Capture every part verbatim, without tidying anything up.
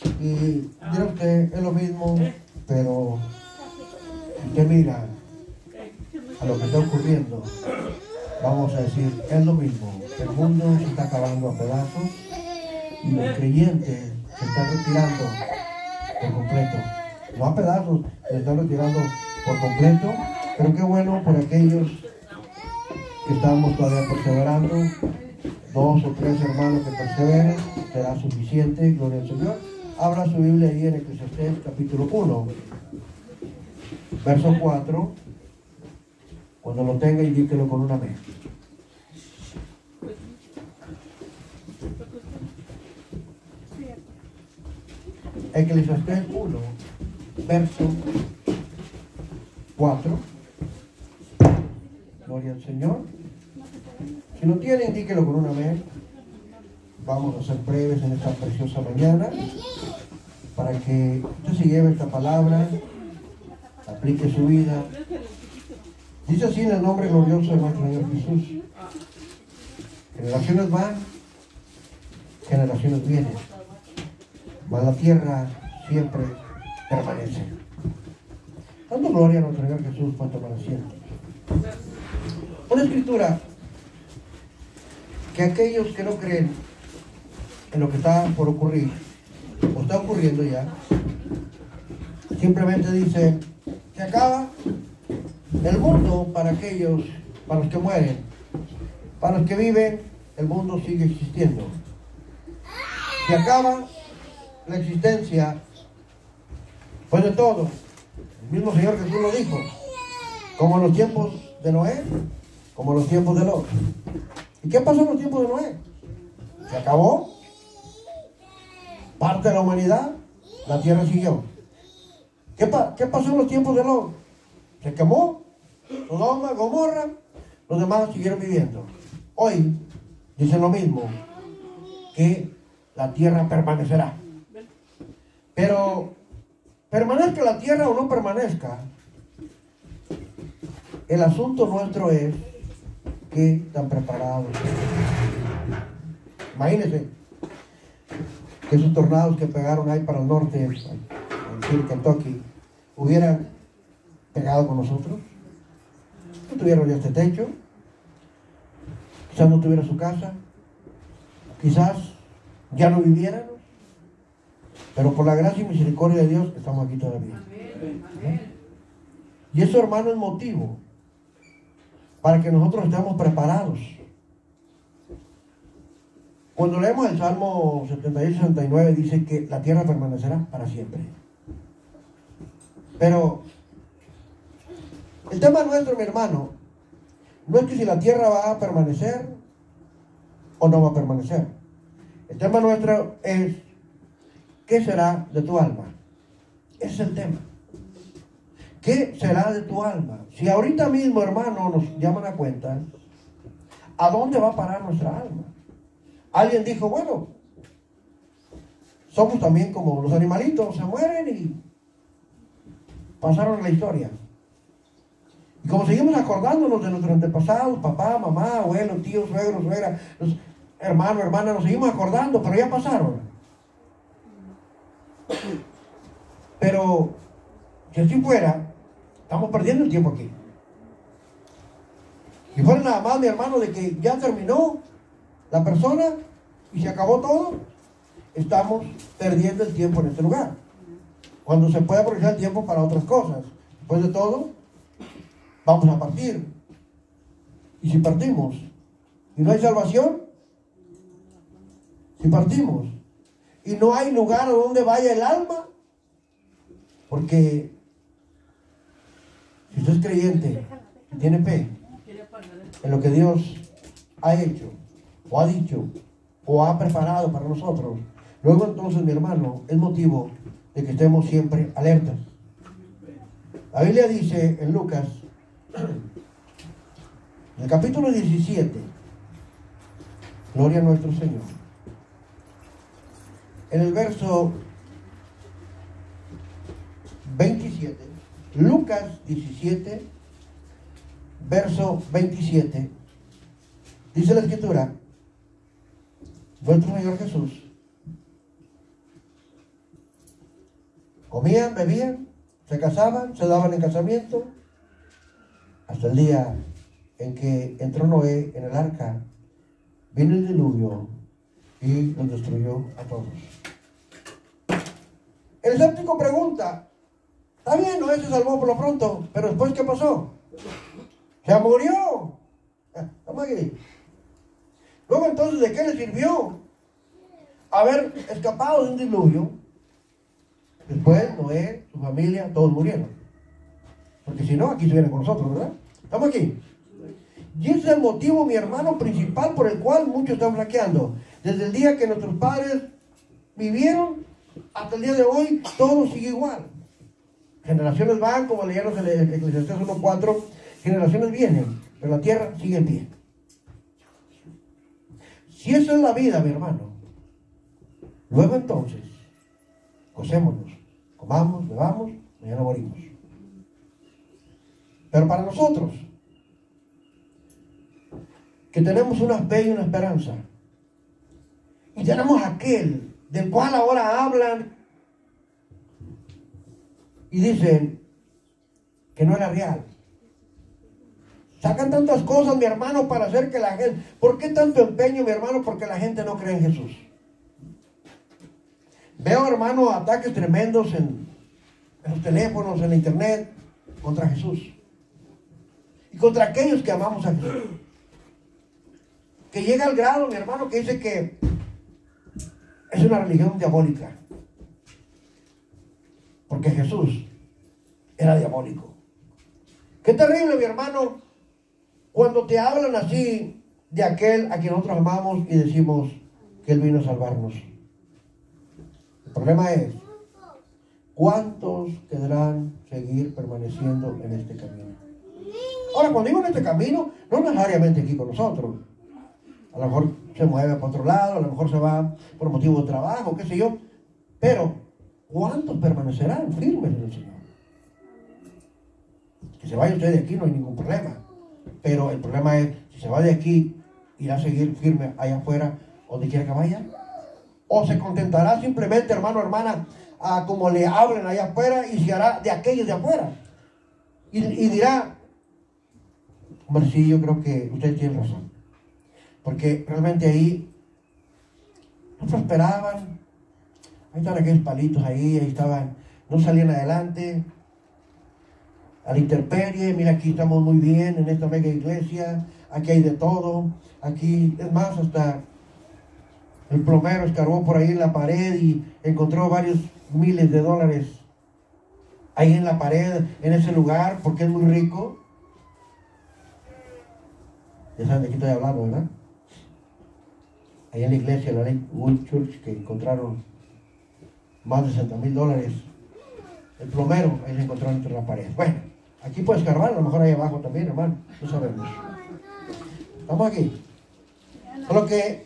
Y dirá usted, es lo mismo, pero si usted mira a lo que está ocurriendo, vamos a decir, es lo mismo. El mundo se está acabando a pedazos y los creyentes se están retirando por completo. No a pedazos, se están retirando por completo, pero qué bueno por aquellos que estamos todavía perseverando. Dos o tres hermanos que perseveren, será suficiente, gloria al Señor. Abra su Biblia ahí en Eclesiastés capítulo uno, verso cuatro. Cuando lo tenga, indíquelo con un amén. Eclesiastés uno, verso cuatro. Gloria al Señor. Si lo tiene, indíquelo con un amén. Vamos a ser breves en esta preciosa mañana para que usted se lleve esta palabra, aplique su vida. Dice así en el nombre glorioso de nuestro Señor Jesús: generaciones van, generaciones vienen, mas la tierra siempre permanece. Dando gloria a nuestro Señor Jesús, puede tomar asiento. Una escritura que aquellos que no creen en lo que está por ocurrir, o está ocurriendo ya, simplemente dice: se acaba el mundo para aquellos, para los que mueren. Para los que viven, el mundo sigue existiendo. Se acaba la existencia, pues, de todo. El mismo Señor Jesús lo dijo, como en los tiempos de Noé, como en los tiempos de Lot. ¿Y qué pasó en los tiempos de Noé? Se acabó parte de la humanidad, la tierra siguió. ¿Qué, pa ¿Qué pasó en los tiempos de Lot? Se quemó Sodoma, Gomorra, los demás siguieron viviendo. Hoy dicen lo mismo, que la tierra permanecerá. Pero permanezca la tierra o no permanezca, el asunto nuestro es qué tan preparados. Imagínense que esos tornados que pegaron ahí para el norte, en Kentucky, hubieran pegado con nosotros. No tuvieron ya este techo, quizás no tuviera su casa, quizás ya no viviéramos, pero por la gracia y misericordia de Dios estamos aquí todavía. ¿Sí? Y eso, hermano, es motivo para que nosotros estemos preparados. Cuando leemos el Salmo setenta y ocho, sesenta y nueve, dice que la tierra permanecerá para siempre. Pero el tema nuestro, mi hermano, no es que si la tierra va a permanecer o no va a permanecer. El tema nuestro es ¿qué será de tu alma? Ese es el tema. ¿Qué será de tu alma? Si ahorita mismo, hermano, nos llaman a cuenta, ¿a dónde va a parar nuestra alma? Alguien dijo, bueno, somos también como los animalitos, se mueren y pasaron la historia. Y como seguimos acordándonos de nuestros antepasados, papá, mamá, abuelo, tío, suegro, suegra, los hermanos, hermanas, nos seguimos acordando, pero ya pasaron. Pero si así fuera, estamos perdiendo el tiempo aquí. Si fuera nada más, mi hermano, de que ya terminó la persona y se acabó todo, estamos perdiendo el tiempo en este lugar, cuando se puede aprovechar el tiempo para otras cosas. Después de todo, vamos a partir. Y si partimos y no hay salvación, si partimos y no hay lugar a donde vaya el alma, porque si usted es creyente y tiene fe en lo que Dios ha hecho o ha dicho o ha preparado para nosotros, luego entonces, mi hermano, es motivo de que estemos siempre alertas. La Biblia dice en Lucas, en el capítulo diecisiete, gloria a nuestro Señor, en el verso veintisiete, Lucas diecisiete, verso veintisiete, dice la Escritura, nuestro Señor Jesús Comían, bebían, se casaban, se daban en casamiento, hasta el día en que entró Noé en el arca, vino el diluvio y los destruyó a todos. El escéptico pregunta, está bien, Noé se salvó por lo pronto, pero después ¿qué pasó? Se murió. Estamos aquí. Luego entonces, ¿de qué le sirvió haber escapado de un diluvio? Después Noé, su familia, todos murieron. Porque si no, aquí estuvieran con nosotros, ¿verdad? ¿Estamos aquí? Y ese es el motivo, mi hermano, principal por el cual muchos están flaqueando. Desde el día que nuestros padres vivieron hasta el día de hoy, todo sigue igual. Generaciones van, como leíamos en el Eclesiastés uno cuatro, generaciones vienen, pero la tierra sigue en pie. Si esa es la vida, mi hermano, luego entonces, gocémonos, comamos, bebamos, mañana morimos. Pero para nosotros, que tenemos una fe y una esperanza, y tenemos aquel del cual ahora hablan y dicen que no era real. Sacan tantas cosas, mi hermano, para hacer que la gente... ¿Por qué tanto empeño, mi hermano? Porque la gente no cree en Jesús. Veo, hermano, ataques tremendos en, en los teléfonos, en la internet, contra Jesús. Y contra aquellos que amamos a Jesús. Que llega al grado, mi hermano, que dice que es una religión diabólica. Porque Jesús era diabólico. Qué terrible, mi hermano, cuando te hablan así de aquel a quien nosotros amamos y decimos que Él vino a salvarnos. El problema es, ¿cuántos querrán seguir permaneciendo en este camino? Ahora, cuando digo en este camino, no necesariamente aquí con nosotros. A lo mejor se mueve para otro lado, a lo mejor se va por motivo de trabajo, qué sé yo. Pero, ¿cuántos permanecerán firmes en el Señor? Que se vaya usted de aquí no hay ningún problema. Pero el problema es, si se va de aquí, irá a seguir firme allá afuera, donde quiera que vaya. O se contentará simplemente, hermano, hermana, a como le hablen allá afuera y se hará de aquellos de afuera. Y, y dirá, hombre, sí, yo creo que ustedes tienen razón. Porque realmente ahí no prosperaban. Ahí estaban aquellos palitos ahí, ahí estaban, no salían adelante. A la intemperie, mira, aquí estamos muy bien en esta mega iglesia, aquí hay de todo, aquí, es más, hasta el plomero escarbó por ahí en la pared y encontró varios miles de dólares ahí en la pared, en ese lugar, porque es muy rico. Ya saben de qué estoy hablando, ¿verdad? Ahí en la iglesia, la Lakewood Church, que encontraron más de sesenta mil dólares. El plomero ahí se encontró entre la pared. Bueno, aquí puede escarbar, a lo mejor ahí abajo también, hermano, no sabemos. Estamos aquí. Solo que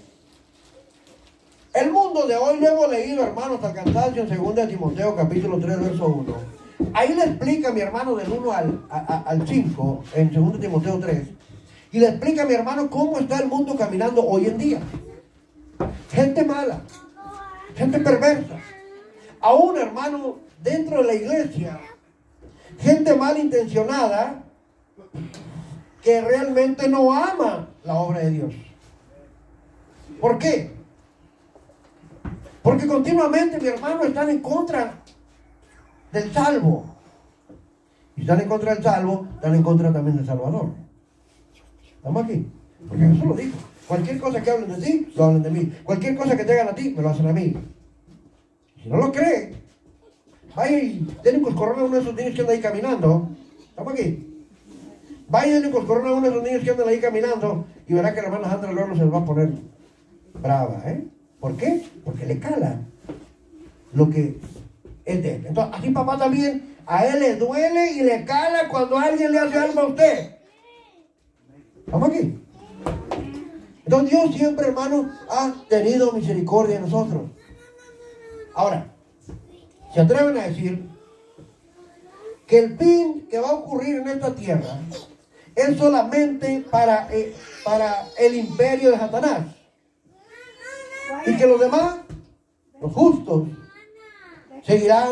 el mundo de hoy, lo hemos leído, hermanos, hasta el cansancio en segunda de Timoteo, capítulo tres, verso uno. Ahí le explica, mi hermano, del uno al, a, a, al cinco, en segunda de Timoteo tres. Y le explica, mi hermano, cómo está el mundo caminando hoy en día. Gente mala, gente perversa. Aún, hermano, dentro de la iglesia, gente malintencionada que realmente no ama la obra de Dios. ¿Por qué? Porque continuamente, mi hermano, están en contra del salvo. Y están en contra del salvo, están en contra también del Salvador. ¿Estamos aquí? Porque Jesús lo dijo. Cualquier cosa que hablen de ti, lo hablen de mí. Cualquier cosa que te hagan a ti, me lo hacen a mí. Si no lo cree, vaya y denle un coscorrón a uno de esos niños que andan ahí caminando. ¿Estamos aquí? Vaya y denle un coscorrón a uno de esos niños que andan ahí caminando y verá que la hermana Sandra luego se les va a poner brava, ¿eh? ¿Por qué? Porque le cala lo que es de él. Entonces, así papá también, a él le duele y le cala cuando alguien le hace algo a usted. ¿Estamos aquí? Entonces Dios siempre, hermano, ha tenido misericordia de nosotros. Ahora, se atreven a decir que el fin que va a ocurrir en esta tierra es solamente para, eh, para el imperio de Satanás. Y que los demás, los justos, seguirán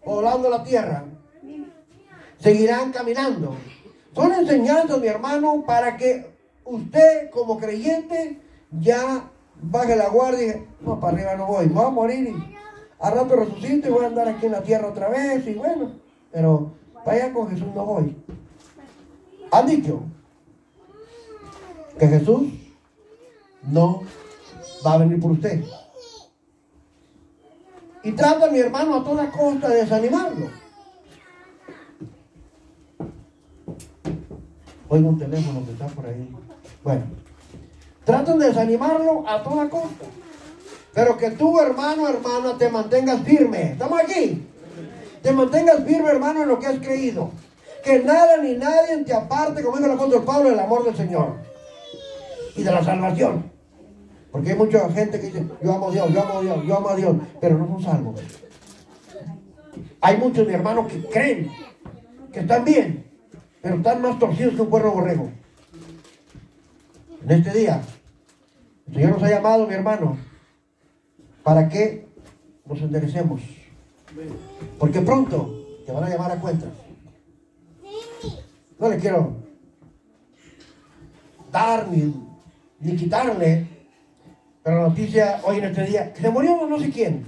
poblando la tierra. Seguirán caminando. Son enseñanzas, mi hermano, para que usted como creyente ya baje la guardia y diga, no, para arriba no voy, me voy a morir y al rato resucito y voy a andar aquí en la tierra otra vez y bueno, pero para allá con Jesús no voy. Han dicho que Jesús no va a venir por usted. Y trata, mi hermano, a toda costa de desanimarlo. Oigo un teléfono que está por ahí. Bueno, tratan de desanimarlo a toda costa. Pero que tú, hermano, hermana, te mantengas firme. ¿Estamos aquí? Te mantengas firme, hermano, en lo que has creído. Que nada ni nadie te aparte, como dijo el apóstol Pablo, del amor del Señor. Y de la salvación. Porque hay mucha gente que dice, yo amo a Dios, yo amo a Dios, yo amo a Dios, pero no son salvos. Hay muchos, mi hermano, que creen que están bien, pero están más torcidos que un cuerno borrego. En este día, el Señor nos ha llamado, mi hermano, para que nos enderecemos. Porque pronto te van a llamar a cuentas. No le quiero dar ni, ni quitarle, pero la noticia hoy en este día, que se murió no sé quién.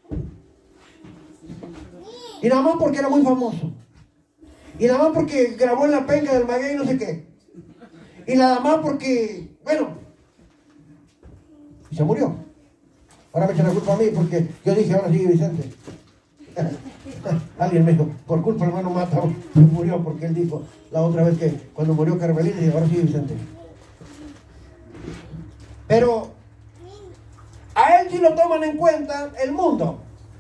Y nada más porque era muy famoso. Y nada más porque grabó en la penca del maguey no sé qué. Y nada más porque, bueno, y se murió. Ahora me echan la culpa a mí porque yo dije, ahora sigue Vicente. Alguien me dijo, por culpa el hermano Mata murió porque él dijo la otra vez que cuando murió Carmelita, y ahora sigue Vicente. Pero a él sí lo toman en cuenta el mundo.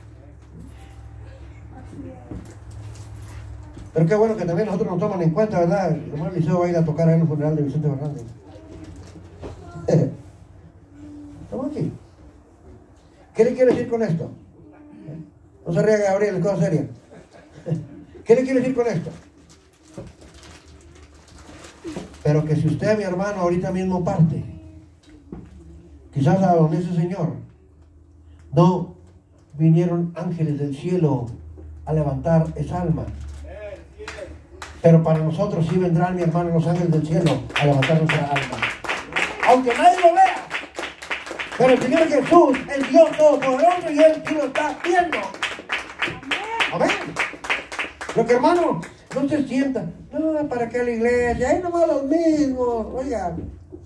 Pero qué bueno que también nosotros nos toman en cuenta, ¿verdad? El hermano Eliseo va a ir a tocar ahí en el funeral de Vicente Fernández. Estamos aquí. ¿Qué le quiere decir con esto? No se ría, Gabriel, es cosa seria. ¿Qué le quiere decir con esto? Pero que si usted, mi hermano, ahorita mismo parte, quizás a donde ese Señor, no vinieron ángeles del cielo a levantar esa alma. Pero para nosotros sí vendrán, mi hermano, los ángeles del cielo a levantar nuestra alma. Aunque nadie lo vea. Pero el Señor Jesús, el Dios Todopoderoso, y Él sí lo está viendo. Amén. Lo que, hermano, no se sienta. No, ¿para qué la iglesia? Ahí nomás los mismos. Oiga.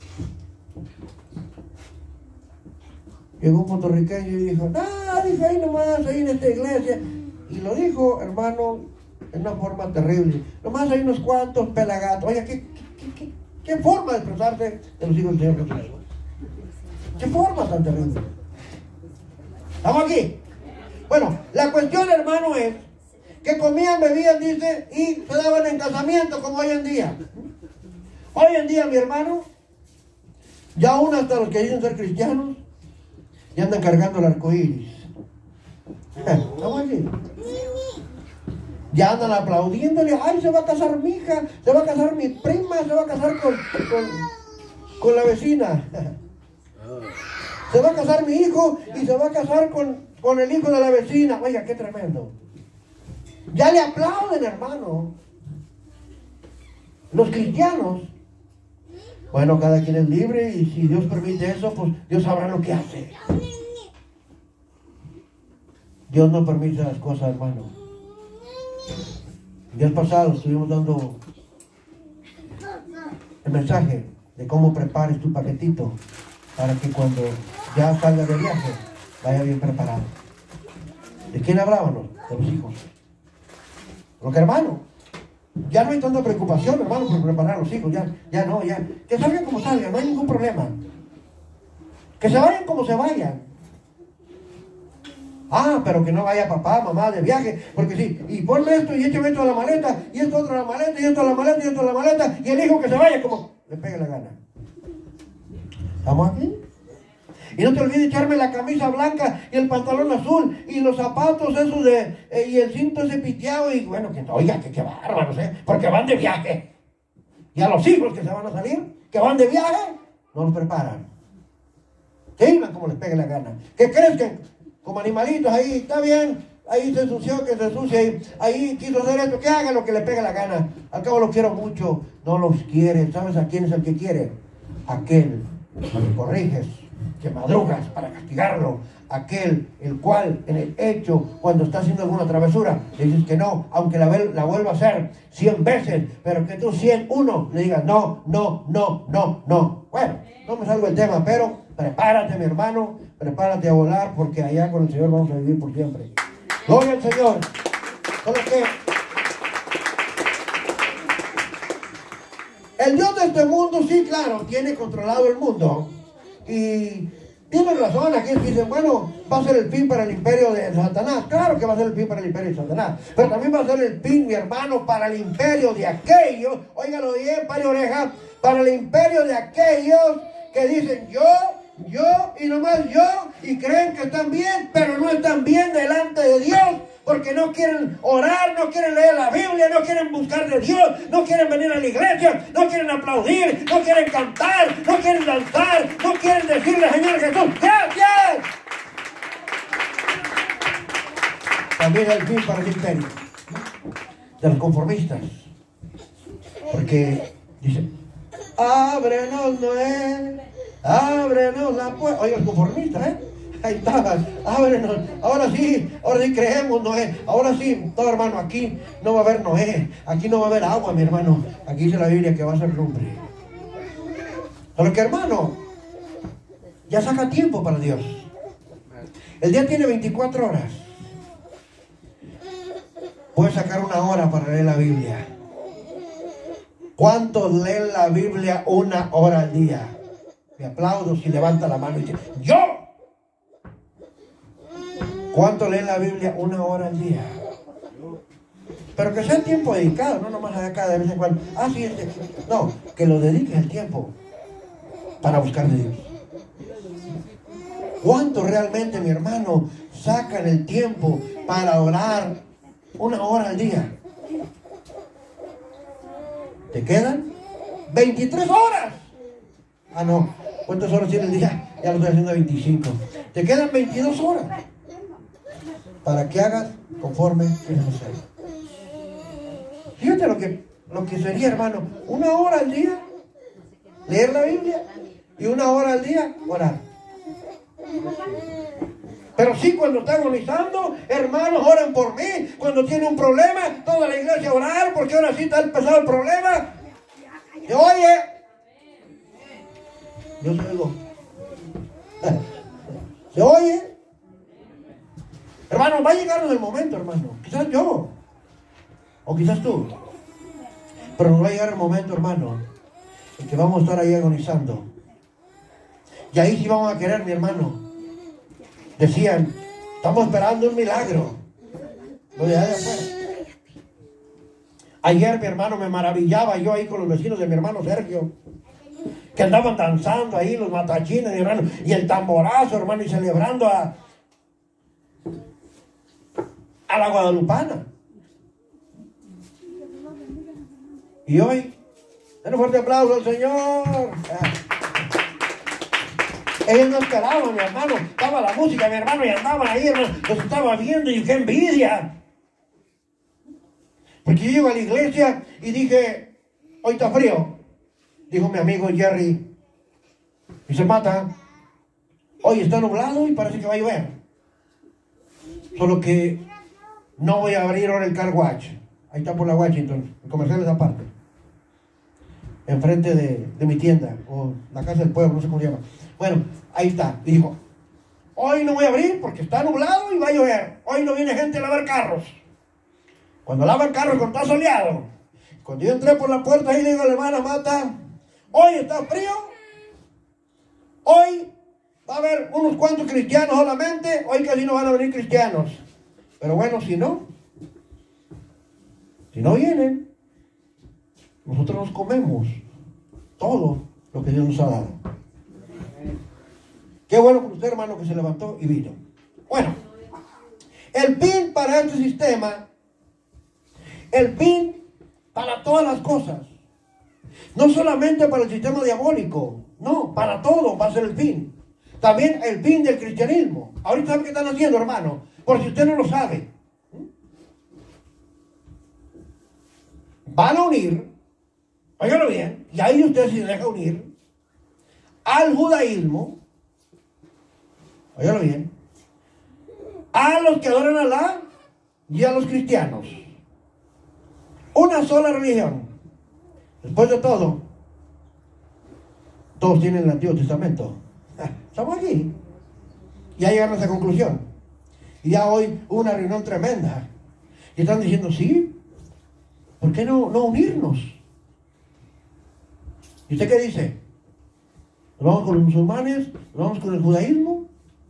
Llegó un puertorriqueño y dijo, no, dijo ahí nomás, ahí en esta iglesia. Y lo dijo, hermano, en una forma terrible. Nomás hay unos cuantos pelagatos. Oiga, ¿qué, qué, qué, qué forma de expresarse de los hijos del Señor Jesús? ¿Qué forma tan terrible? ¿Estamos aquí? Bueno, la cuestión, hermano, es que comían, bebían, dice, y se daban en casamiento como hoy en día. Hoy en día, mi hermano, ya aún hasta los que dicen ser cristianos, ya andan cargando el arco iris. ¿Estamos aquí? Ya andan aplaudiéndole, ay, se va a casar mi hija, se va a casar mi prima, se va a casar con, con, con la vecina. Se va a casar mi hijo y se va a casar con, con el hijo de la vecina. Oiga, qué tremendo. Ya le aplauden, hermano. Los cristianos. Bueno, cada quien es libre y si Dios permite eso, pues Dios sabrá lo que hace. Dios no permite las cosas, hermano. El día pasado estuvimos dando el mensaje de cómo prepares tu paquetito para que cuando ya salga de viaje vaya bien preparado. ¿De quién hablábamos? De los hijos. Porque, hermano, ya no hay tanta preocupación, hermano, por preparar a los hijos. Ya, ya no, ya. Que salgan como salgan, no hay ningún problema. Que se vayan como se vayan. Ah, pero que no vaya papá, mamá de viaje, porque sí, y ponme esto y échame esto a la maleta, y esto otro a la maleta, y esto a la maleta, y esto a la maleta, y el hijo que se vaya como le pegue la gana. ¿Estamos aquí? Y no te olvides echarme la camisa blanca y el pantalón azul y los zapatos esos de, eh, y el cinto ese piteado y bueno, que oiga, que qué bárbaros, ¿eh? Porque van de viaje. Y a los hijos que se van a salir, que van de viaje, no los preparan. Que iban como les pegue la gana. Que crezcan como animalitos ahí, está bien, ahí se ensució, que se ensucia, ahí, ahí quiso hacer esto, que haga lo que le pegue la gana. Al cabo los quiero mucho. No los quiere. ¿Sabes a quién es el que quiere? Aquel que corriges, que madrugas para castigarlo. Aquel el cual en el hecho, cuando está haciendo alguna travesura, le dices que no, aunque la, la vuelva a hacer cien veces, pero que tú cien, uno, le digas no, no, no, no, no. Bueno, no me salgo el tema, pero prepárate, mi hermano, prepárate a volar, porque allá con el Señor vamos a vivir por siempre. Gloria al Señor. Solo que el Dios de este mundo, sí, claro, tiene controlado el mundo. Y tienen razón aquellos que dicen, bueno, va a ser el fin para el imperio de Satanás. Claro que va a ser el fin para el imperio de Satanás. Pero también va a ser el fin, mi hermano, para el imperio de aquellos, óigalo bien, pare oreja, para el imperio de aquellos que dicen yo, yo y nomás yo, y creen que están bien, pero no están bien delante de Dios, porque no quieren orar, no quieren leer la Biblia, no quieren buscar de Dios, no quieren venir a la iglesia, no quieren aplaudir, no quieren cantar, no quieren danzar, no quieren decirle Señor Jesús, gracias. También el fin para el imperio de los conformistas, porque dice, ábrenos Noé, ábrenos la puerta. Oiga, el conformista, ¿eh? Ahí estaban, ábrenos, ahora sí, ahora sí creemos Noé, ahora sí, no hermano, aquí no va a haber Noé, aquí no va a haber agua, mi hermano, aquí dice la Biblia que va a ser lumbre. Porque hermano, ya saca tiempo para Dios. El día tiene veinticuatro horas. Puedes sacar una hora para leer la Biblia. ¿Cuántos leen la Biblia una hora al día? Me aplaudo si levanta la mano y dice, ¡yo! ¿Cuánto leen la Biblia una hora al día? Pero que sea tiempo dedicado, no nomás acá de vez en cuando. Ah, sí, este. No, que lo dediques el tiempo para buscar de Dios. ¿Cuánto realmente, mi hermano, sacan el tiempo para orar una hora al día? ¿Te quedan? veintitrés horas. Ah, no. ¿Cuántas horas tiene el día? Ya lo estoy haciendo a veinticinco. Te quedan veintidós horas para que hagas conforme quieres hacer. Fíjate lo que, lo que sería, hermano, una hora al día leer la Biblia y una hora al día orar. Pero sí, cuando está agonizando, hermanos, oren por mí. Cuando tiene un problema, toda la iglesia a orar, porque ahora sí está empezado el problema. ¿Se oye? Yo se oigo. ¿Se oye? Hermano, va a llegar en el momento, hermano. Quizás yo. O quizás tú. Pero nos va a llegar el momento, hermano, en que vamos a estar ahí agonizando. Y ahí sí vamos a querer, mi hermano. Decían, estamos esperando un milagro. Lo de allá afuera. Ayer, mi hermano, me maravillaba yo ahí con los vecinos de mi hermano Sergio, que andaban danzando ahí, los matachines, mi hermano, y el tamborazo, hermano, y celebrando a, a la guadalupana. Y hoy, den un fuerte aplauso al Señor. Ellos no esperaban, mi hermano. Estaba la música, mi hermano, y andaban ahí, hermano. Los estaba viendo y qué envidia. Porque yo llego a la iglesia y dije, hoy está frío. Dijo mi amigo Jerry. Y se mata. Hoy está nublado y parece que va a llover. Solo que no voy a abrir ahora el car wash. Ahí está por la Washington. El comercial es aparte. Enfrente de, de mi tienda. O la casa del pueblo, no sé cómo se llama. Bueno, ahí está. Y dijo, hoy no voy a abrir porque está nublado y va a llover. Hoy no viene gente a lavar carros. Cuando lavan carros cuando está soleado. Cuando yo entré por la puerta ahí le digo a la hermana Mata, hoy está frío. Hoy va a haber unos cuantos cristianos solamente. Hoy casi no van a venir cristianos. Pero bueno, si no, si no vienen, nosotros nos comemos todo lo que Dios nos ha dado. Qué bueno con usted, hermano, que se levantó y vino. Bueno, el fin para este sistema, el fin para todas las cosas, no solamente para el sistema diabólico, no, para todo va a ser el fin. También el fin del cristianismo. Ahorita, ¿saben qué están haciendo, hermano? Por si usted no lo sabe, van a unir, óigalo bien, y ahí usted se deja unir al judaísmo, óigalo bien, a los que adoran a Alá y a los cristianos. Una sola religión. Después de todo, todos tienen el Antiguo Testamento. Estamos aquí. Ya llegaron a esa conclusión. Y ya hoy hubo una reunión tremenda. Y están diciendo, sí, ¿por qué no, no unirnos? ¿Y usted qué dice? ¿Nos vamos con los musulmanes? ¿Nos vamos con el judaísmo?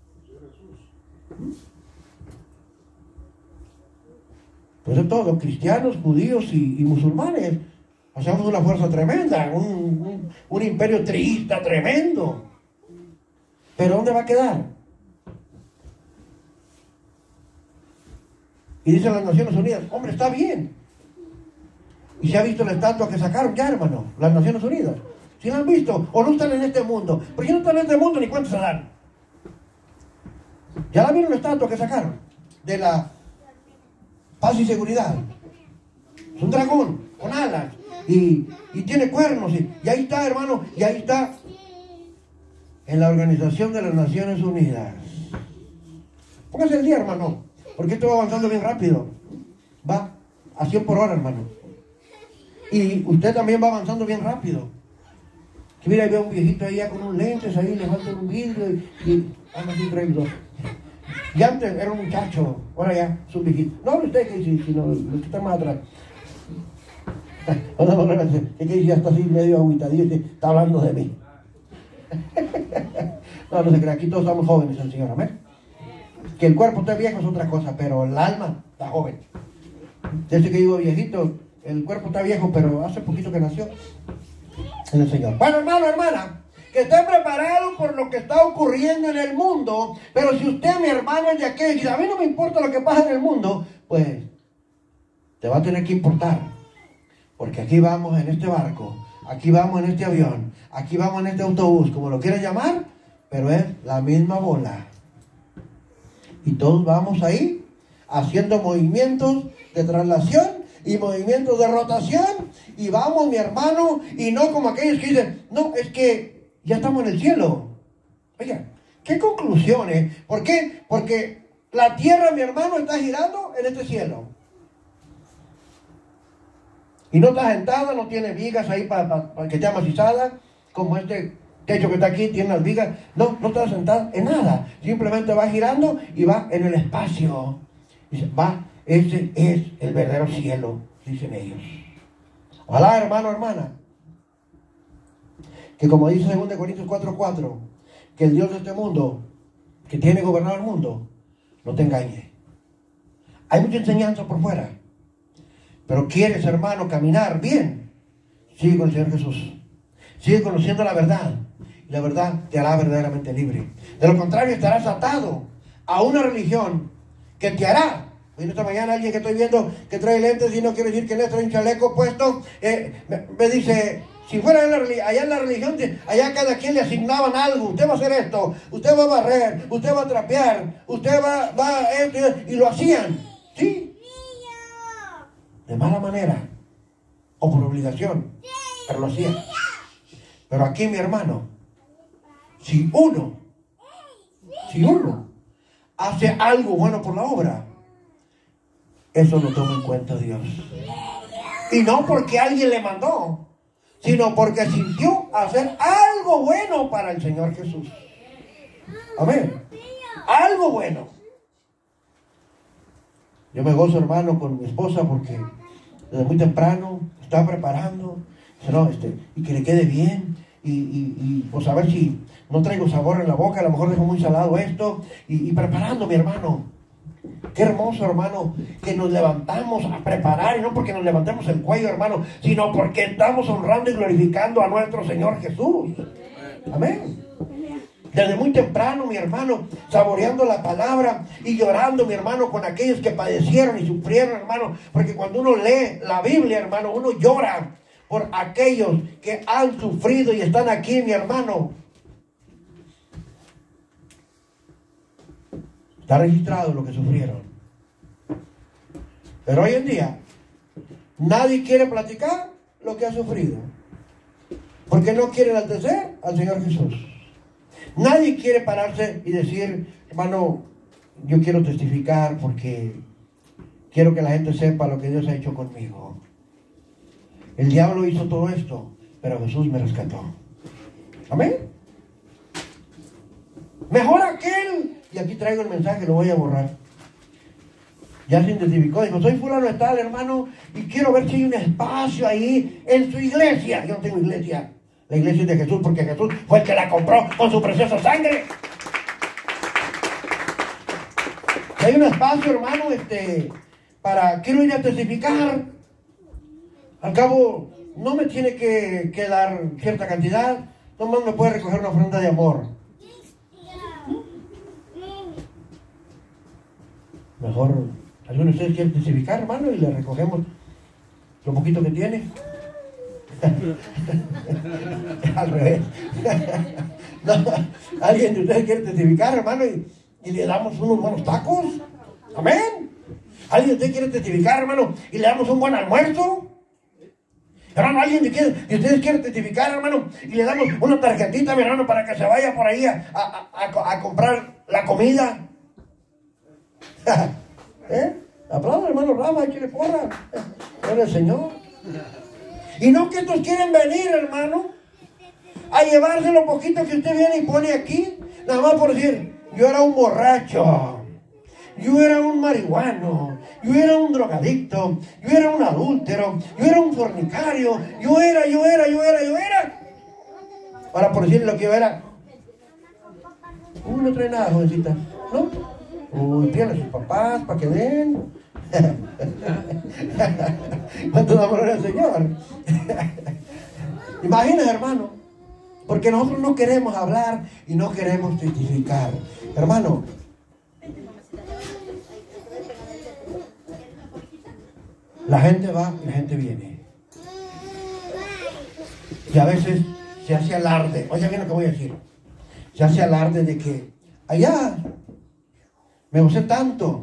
Pues de todo, cristianos, judíos y, y musulmanes. Hacemos una fuerza tremenda, un, un, un imperio triista tremendo. ¿Pero dónde va a quedar? Y dicen las Naciones Unidas, hombre, está bien. Y se ha visto la estatua que sacaron ya, hermano, las Naciones Unidas. ¿Sí la han visto? ¿O no están en este mundo? ¿Por qué no están en este mundo ni cuántos se dan? ¿Ya la vieron la estatua que sacaron? De la paz y seguridad. Es un dragón con alas y, y tiene cuernos. Y, y ahí está, hermano, y ahí está en la Organización de las Naciones Unidas. Póngase el día, hermano, porque esto va avanzando bien rápido. Va a cien por hora, hermano. Y usted también va avanzando bien rápido. Que mira, ahí veo un viejito ahí ya con unos lentes, ahí le falta un vidrio y, y anda así traído. Y antes era un muchacho, ahora ya es un viejito. No hable usted, que si, sino los que están más atrás. Que que ya está así medio agüitadito, está hablando de mí. No, no se crea, aquí todos somos jóvenes, el Señor, amén. Que el cuerpo esté viejo es otra cosa, pero el alma está joven. Desde que digo viejito, el cuerpo está viejo, pero hace poquito que nació en el Señor. Bueno, hermano, hermana, que esté preparado por lo que está ocurriendo en el mundo. Pero si usted, mi hermano, es de aquel y dice, a mí no me importa lo que pasa en el mundo, pues te va a tener que importar. Porque aquí vamos en este barco, aquí vamos en este avión, aquí vamos en este autobús, como lo quieras llamar, pero es la misma bola. Y todos vamos ahí haciendo movimientos de traslación y movimientos de rotación, y vamos, mi hermano, y no como aquellos que dicen, no, es que ya estamos en el cielo. Oiga, ¿qué conclusiones? ¿Por qué? Porque la tierra, mi hermano, está girando en este cielo. Y no está sentada, no tiene vigas ahí para, para, para que esté amacizada, como este techo que está aquí, tiene las vigas. No, no está sentada en nada. Simplemente va girando y va en el espacio. Dice, va, ese es el verdadero cielo, dicen ellos. Ojalá, hermano, hermana, que como dice dos Corintios cuatro cuatro, que el Dios de este mundo, que tiene gobernado el mundo, no te engañe. Hay mucha enseñanza por fuera, pero quieres, hermano, caminar bien, sigue con el Señor Jesús. Sigue conociendo la verdad. Y la verdad te hará verdaderamente libre. De lo contrario, estarás atado a una religión que te hará. Hoy esta mañana alguien que estoy viendo que trae lentes y no quiere decir que le trae un chaleco puesto, eh, me, me dice, si fuera en la, allá en la religión, allá cada quien le asignaban algo. Usted va a hacer esto, usted va a barrer, usted va a trapear, usted va, va a esto, y lo hacían. ¿Sí? De mala manera o por obligación, pero lo hacían. Pero aquí, mi hermano, si uno, si uno hace algo bueno por la obra, eso lo toma en cuenta Dios. Y no porque alguien le mandó, sino porque sintió hacer algo bueno para el Señor Jesús. Amén. Algo bueno. Yo me gozo, hermano, con mi esposa porque desde muy temprano estaba preparando. Dice, no, este, y que le quede bien. Y, y, y pues a ver si no traigo sabor en la boca, a lo mejor dejo muy salado esto. Y, y preparando, mi hermano. Qué hermoso, hermano, que nos levantamos a preparar, y no porque nos levantemos el cuello, hermano, sino porque estamos honrando y glorificando a nuestro Señor Jesús. Amén. Desde muy temprano, mi hermano, saboreando la palabra y llorando, mi hermano, con aquellos que padecieron y sufrieron, hermano, porque cuando uno lee la Biblia, hermano, uno llora por aquellos que han sufrido y están aquí, mi hermano. Está registrado lo que sufrieron. Pero hoy en día, Nadie quiere platicar lo que ha sufrido, porque no quiere enaltecer al Señor Jesús. Nadie quiere pararse y decir, hermano, yo quiero testificar porque quiero que la gente sepa lo que Dios ha hecho conmigo. El diablo hizo todo esto, pero Jesús me rescató. Amén. Mejor aquel, y aquí traigo el mensaje, lo voy a borrar. Ya se identificó, dijo, soy fulano de tal, hermano, y quiero ver si hay un espacio ahí en su iglesia. Yo no tengo iglesia. La iglesia es de Jesús, porque Jesús fue el que la compró con su preciosa sangre. Si hay un espacio, hermano, este, para, quiero ir a testificar. Al cabo, no me tiene que, que dar cierta cantidad, nomás me puede recoger una ofrenda de amor. Mejor, ¿alguno de ustedes quiere testificar, hermano? Y le recogemos lo poquito que tiene. Al revés. No, ¿alguien de ustedes quiere testificar, hermano? Y, y le damos unos buenos tacos. Amén. ¿Alguien de ustedes quiere testificar, hermano? Y le damos un buen almuerzo. Hermano, ¿alguien de, quiere, de ustedes quiere testificar, hermano? Y le damos una tarjetita, mi hermano, para que se vaya por ahí a, a, a, a comprar la comida. ¿Eh? Aplauda, hermano Rafa, échale porra. Gloria al Señor. Y no que estos quieren venir, hermano, a llevarse lo poquito que usted viene y pone aquí, nada más por decir, yo era un borracho, yo era un marihuano, yo era un drogadicto, yo era un adúltero, yo era un fornicario, yo era, yo era, yo era, yo era. Ahora por decir lo que yo era. Uy, no trae nada, jovencita, ¿no? Uy, pídale a sus papás para que den. ¿Cuánto da valor al Señor? Imagina, hermano, porque nosotros no queremos hablar y no queremos testificar, hermano. La gente va y la gente viene, y a veces se hace alarde. Oye, bien lo que voy a decir. Se hace alarde de que allá me gocé tanto,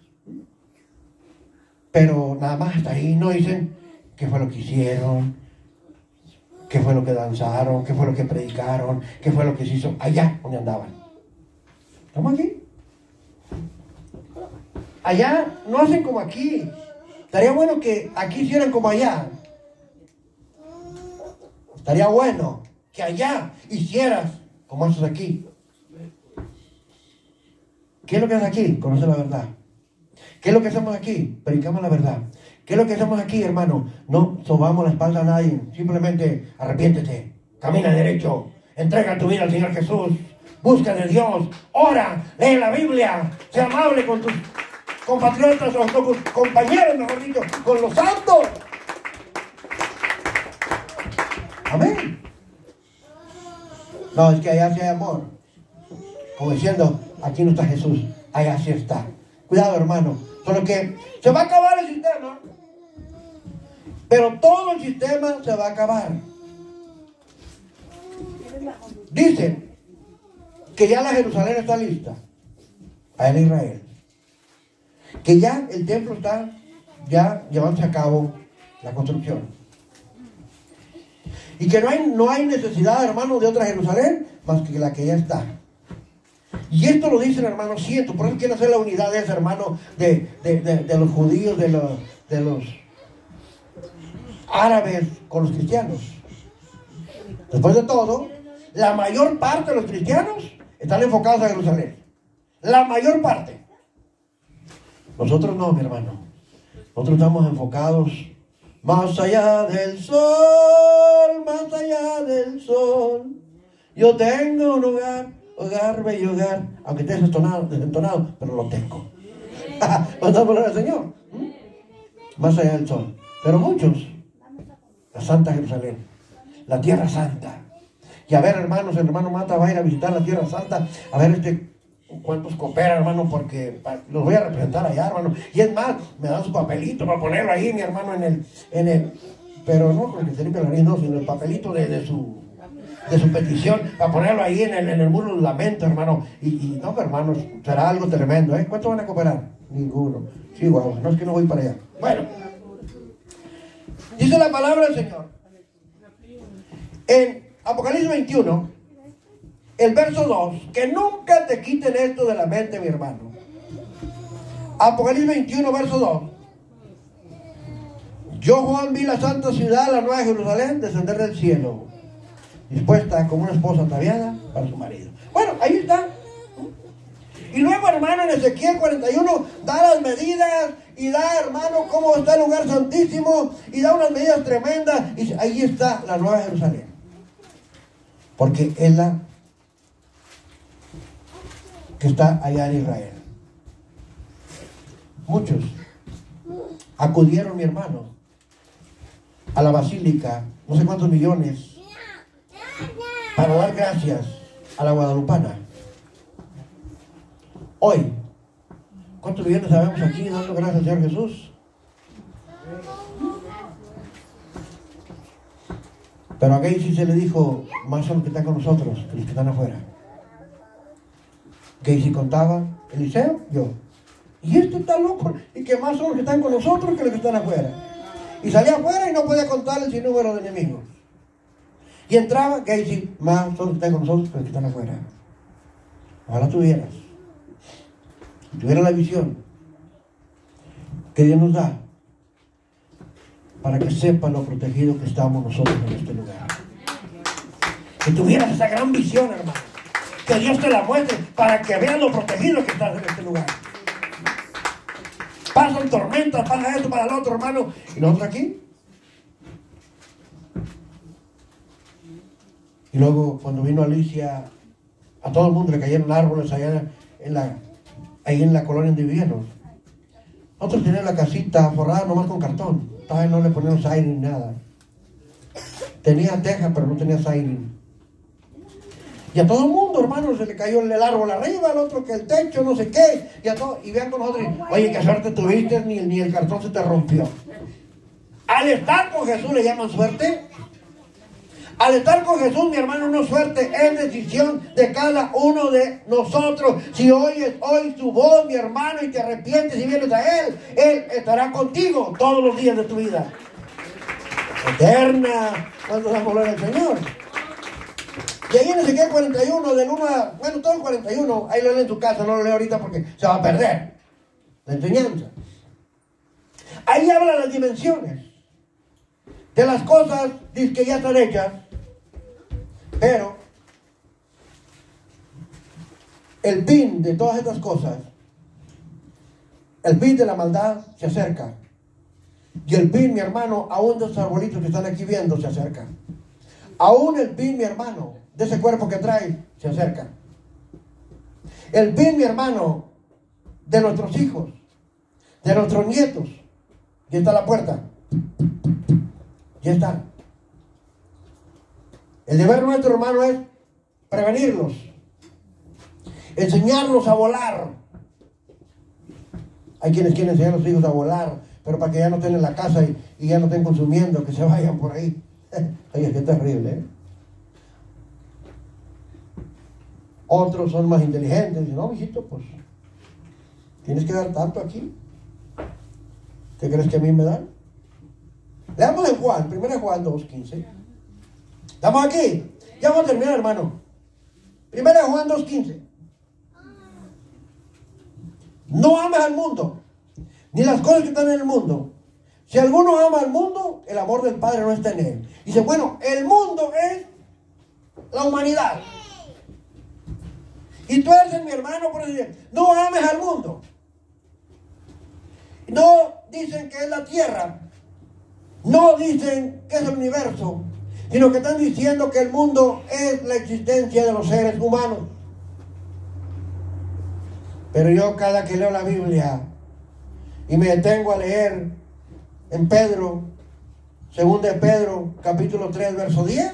pero nada más hasta ahí. No dicen qué fue lo que hicieron, qué fue lo que danzaron, qué fue lo que predicaron, qué fue lo que se hizo allá donde andaban. ¿Estamos aquí? Allá no hacen como aquí. Estaría bueno que aquí hicieran como allá. Estaría bueno que allá hicieras como haces aquí. ¿Qué es lo que haces aquí? Conocer la verdad. ¿Qué es lo que hacemos aquí? Predicamos la verdad. ¿Qué es lo que hacemos aquí, hermano? No sobamos la espalda a nadie. Simplemente arrepiéntete. Camina derecho. Entrega tu vida al Señor Jesús. Busca de Dios. Ora. Lee la Biblia. Sea amable con tus compatriotas o con tus compañeros, mejor dicho, con los santos. Amén. No, es que allá sí hay amor. Como diciendo, aquí no está Jesús, allá sí está. Cuidado, hermano. Solo que se va a acabar el sistema. Pero todo el sistema se va a acabar. Dicen que ya la Jerusalén está lista. Allá en Israel. Que ya el templo está ya llevándose a cabo la construcción. Y que no hay, no hay necesidad, hermano, de otra Jerusalén más que la que ya está. Y esto lo dicen, hermano, siento. Por eso quiero hacer la unidad de ese, hermano, de, de, de, de los judíos, de los, de los árabes con los cristianos. Después de todo, la mayor parte de los cristianos están enfocados a Jerusalén. La mayor parte. Nosotros no, mi hermano. Nosotros estamos enfocados más allá del sol, más allá del sol. Yo tengo un hogar, hogar, bello hogar, aunque esté desentonado, desentonado, pero lo tengo. ¿Vamos a poner al Señor? ¿Mm? Más allá del sol. Pero muchos, la Santa Jerusalén, la Tierra Santa. Y a ver, hermanos, el hermano Mata va a ir a visitar la Tierra Santa, a ver este cuántos cooperan, hermano, porque los voy a representar allá, hermano. Y es más, me dan su papelito para ponerlo ahí, mi hermano, en el, en el, pero no con el que se limpia la nariz, no, sino el papelito de, de su, de su petición, para ponerlo ahí en el, en el muro del lamento, hermano. Y, y no, hermanos, será algo tremendo, ¿eh? ¿Cuántos van a cooperar? Ninguno. Sí, guau, no es que no voy para allá. Bueno, Dice la palabra del Señor en Apocalipsis veintiuno, el verso dos, que nunca te quiten esto de la mente, mi hermano. Apocalipsis veintiuno, verso dos. Yo, Juan, vi la santa ciudad, la nueva Jerusalén, descender del cielo, dispuesta como una esposa ataviada para su marido. Bueno, ahí está. Y luego, hermano, en Ezequiel cuarenta y uno da las medidas y da, hermano, cómo está el lugar santísimo y da unas medidas tremendas. Y ahí está la nueva Jerusalén, porque es la que está allá en Israel. Muchos acudieron, mi hermano, a la basílica, no sé cuántos millones, para dar gracias a la guadalupana. Hoy, ¿cuántos millones sabemos aquí dando gracias al Señor Jesús? Pero a Gacy se le dijo, más son los que están con nosotros que los que están afuera. Gacy contaba, Eliseo, yo. Y este está loco, y que más son los que están con nosotros que los que están afuera. Y salía afuera y no podía contar el sinnúmero de enemigos. Y entraba, Gacy, más son los que están con nosotros que los que están afuera. Ojalá tuvieras. Si tuvieras la visión que Dios nos da, para que sepa lo protegidos que estamos nosotros en este lugar. Que tuvieras esa gran visión, hermano. Que Dios te la muestre para que veas lo protegido que estás en este lugar. Pasan tormentas, pasa esto, para el otro, hermano. ¿Y nosotros aquí? Y luego, cuando vino Alicia, a todo el mundo le cayeron árboles allá en la, ahí en la colonia donde vivíamos. Nosotros teníamos la casita forrada nomás con cartón. Todavía no le poníamos siding ni nada. Tenía teja, pero no tenía siding. Y a todo el mundo, hermano, se le cayó el árbol arriba, al otro que el techo, no sé qué. Y, a todo, y vean con nosotros, oye, qué suerte tuviste, ni, ni el cartón se te rompió. Al estar con Jesús le llaman suerte. Al estar con Jesús, mi hermano, no suerte, es decisión de cada uno de nosotros. Si oyes hoy su voz, mi hermano, y te arrepientes y vienes a Él, Él estará contigo todos los días de tu vida. Eterna, cuando damos gloria al Señor. Y ahí en Ezequiel cuarenta y uno, del uno a, bueno, todo el cuarenta y uno, ahí lo leen en su casa, no lo leo ahorita porque se va a perder la enseñanza. Ahí habla las dimensiones de las cosas que ya están hechas, pero el fin de todas estas cosas, el fin de la maldad se acerca. Y el fin, mi hermano, aún de esos arbolitos que están aquí viendo, se acerca. Aún el fin, mi hermano, de ese cuerpo que trae, se acerca. El fin, mi hermano, de nuestros hijos, de nuestros nietos, ya está a la puerta. Ya está. El deber nuestro, hermano, es prevenirlos, enseñarlos a volar. Hay quienes quieren enseñar a los hijos a volar, pero para que ya no estén en la casa y, y ya no estén consumiendo, que se vayan por ahí. Oye, qué terrible, ¿eh? Otros son más inteligentes. Dicen, no, mijito, pues tienes que dar tanto aquí. ¿Qué crees que a mí me dan? Leamos en Juan, primero Juan dos, quince. ¿Estamos aquí? Ya vamos a terminar, hermano. primero Juan dos, quince. No ames al mundo, ni las cosas que están en el mundo. Si alguno ama al mundo, el amor del Padre no está en él. Dice, bueno, el mundo es la humanidad. Y tú eres mi hermano, por decir, no ames al mundo. No dicen que es la tierra. No dicen que es el universo. Sino que están diciendo que el mundo es la existencia de los seres humanos. Pero yo cada que leo la Biblia y me detengo a leer en Pedro, segunda de Pedro, capítulo tres, verso diez,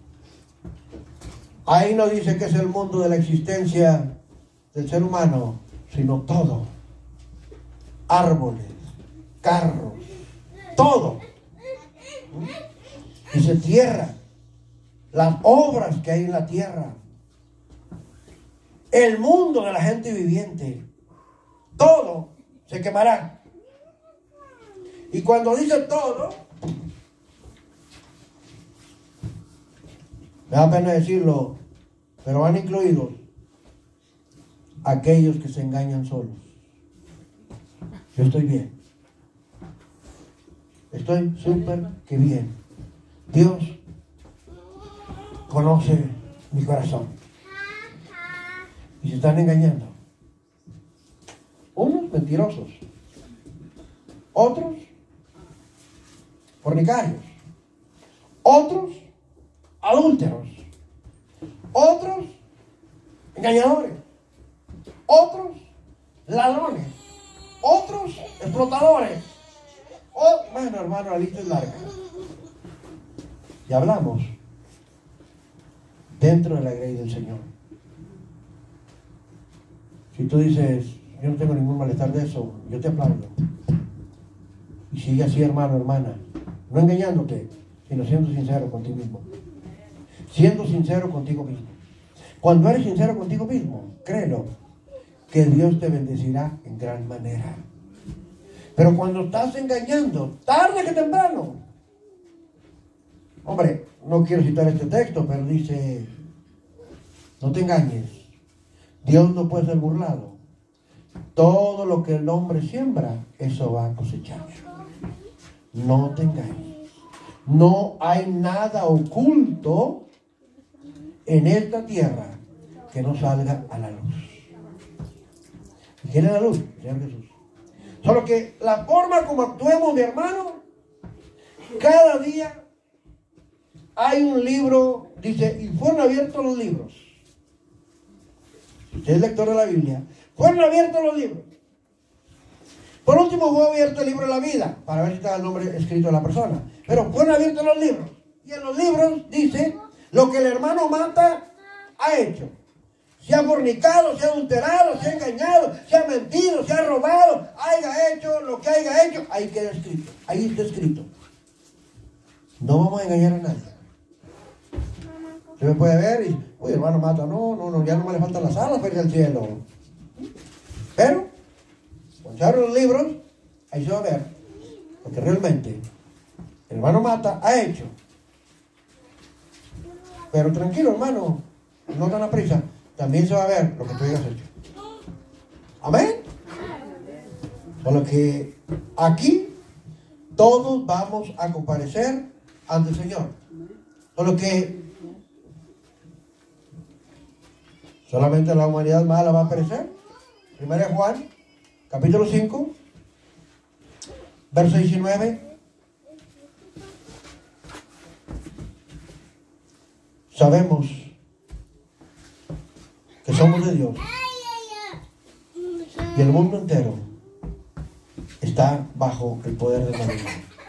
ahí no dice que es el mundo de la existencia del ser humano, sino todo. Árboles, carros, todo. Dice tierra, las obras que hay en la tierra, el mundo de la gente viviente, todo se quemará. Y cuando dice todo, Me da pena decirlo, pero van incluidos aquellos que se engañan solos. Yo estoy bien. Estoy súper que bien. Dios conoce mi corazón. Y se están engañando. Unos mentirosos. Otros fornicarios. Otros adúlteros. Otros engañadores. Otros ladrones. Otros explotadores. O, bueno, hermano, la lista es larga. Y hablamos dentro de la grey del Señor. Si tú dices, yo no tengo ningún malestar de eso, yo te aplaudo. Y sigue así, hermano, hermana, no engañándote, sino siendo sincero contigo mismo. Siendo sincero contigo mismo. Cuando eres sincero contigo mismo, créelo, que Dios te bendecirá en gran manera. Pero cuando estás engañando, tarde que temprano. Hombre, no quiero citar este texto, pero dice, no te engañes. Dios no puede ser burlado. Todo lo que el hombre siembra, eso va a cosechar. No te engañes. No hay nada oculto en esta tierra que no salga a la luz. ¿Y quién es la luz? Señor Jesús. Solo que la forma como actuemos, mi hermano, cada día hay un libro, dice, y fueron abiertos los libros. Si usted es lector de la Biblia, fueron abiertos los libros. Por último fue abierto el libro de la vida, para ver si estaba el nombre escrito de la persona. Pero fueron abiertos los libros. Y en los libros dice lo que el hermano Mata ha hecho. Se ha fornicado, se ha adulterado, se ha engañado, se ha mentido, se ha robado, haya hecho lo que haya hecho, ahí queda escrito, ahí está escrito. No vamos a engañar a nadie. Usted me puede ver y, uy, hermano Mata, no, no, no, ya no me le faltan las alas para ir al cielo. Pero, cuando se abren los libros, ahí se va a ver lo que realmente el hermano Mata ha hecho. Pero tranquilo, hermano, no tan a prisa. También se va a ver lo que tú hayas hecho. Amén. Por lo que aquí todos vamos a comparecer ante el Señor. Por lo que solamente la humanidad mala va a perecer. Primera de Juan, capítulo cinco, verso diecinueve. Sabemos que somos de Dios y el mundo entero está bajo el poder del maligno.